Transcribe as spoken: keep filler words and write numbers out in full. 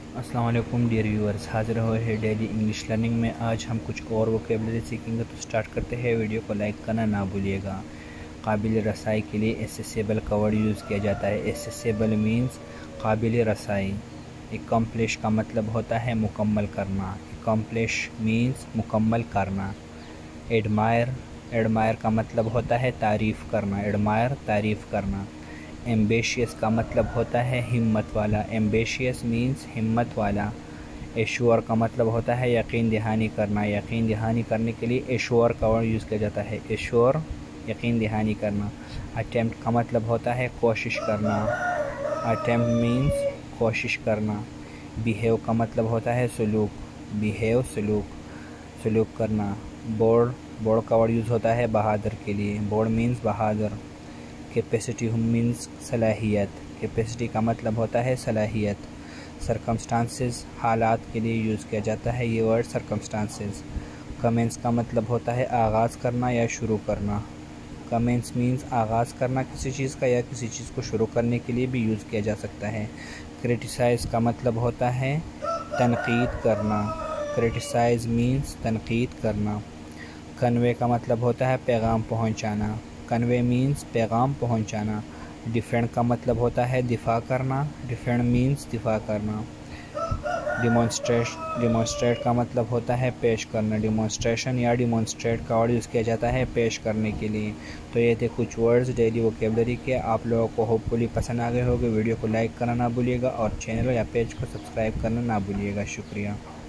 अस्सलाम वालेकुम dear viewers, हाजिर हुए हैं डेली इंग्लिश लर्निंग में। आज हम कुछ और वोकेबलरी सीखेंगे, तो स्टार्ट करते हैं। वीडियो को लाइक करना ना भूलिएगा। काबिल रसाई के लिए एसेसेबल का वर्ड यूज़ किया जाता है। एसेसेबल मीन्स काबिल रसाई। एकम्प्लिश का मतलब होता है मुकम्मल करना। एकम्प्लिश मीन्स मुकम्मल करना। एडमायर एडमायर का मतलब होता है तारीफ़ करना। एडमायर तारीफ़ करना। एम्बिशियस का मतलब होता है हिम्मत वाला। एम्बिशियस मीन्स हिम्मत वाला। एश्योर का मतलब होता है यकीन दहानी करना। यकीन दहानी करने के लिए एश्योर का वर्ड यूज़ किया जाता है। एश्योर यकीन दहानी करना। अटेम्प्ट का मतलब होता है कोशिश करना। अटेम्प्ट मीन्स कोशिश करना। बिहेव का मतलब होता है सलूक। बिहेव सलूक सलूक करना। बोर्ड बोर्ड का वर्ड यूज़ होता है बहादुर के लिए। बोर्ड मीन्स बहादुर। कैपेसिटी मीन्स सलाहियत। कैपेसिटी का मतलब होता है सलाहियत। सरकमस्टांसेस हालात के लिए यूज़ किया जाता है ये वर्ड सरकमस्टांसेस। कमेंस का मतलब होता है आगाज़ करना या शुरू करना। कमेंस मीन्स आगाज़ करना किसी चीज़ का या किसी चीज़ को शुरू करने के लिए भी यूज़ किया जा सकता है। क्रिटिसाइज़ का मतलब होता है तनकीद करना। क्रिटिसाइज़ मीन्स तनकीद करना। कन्वे का मतलब होता है पैगाम पहुंचाना। कन्वे मीन्स पैगाम पहुंचाना। डिफेंड का मतलब होता है दिफा करना। डिफेंड मीन्स दिफा करना। डिमॉन्स्ट्रेट डिमॉन्स्ट्रेट का मतलब होता है पेश करना। डिमॉन्स्ट्रेशन या डिमॉन्स्ट्रेट का वर्ड यूज़ किया जाता है पेश करने के लिए। तो ये थे कुछ वर्ड्स डेली वोकेबलरी के। आप लोगों को होपफुली पसंद आ गए होंगे। वीडियो को लाइक करना ना भूलिएगा और चैनल या पेज को सब्सक्राइब करना ना भूलिएगा। शुक्रिया।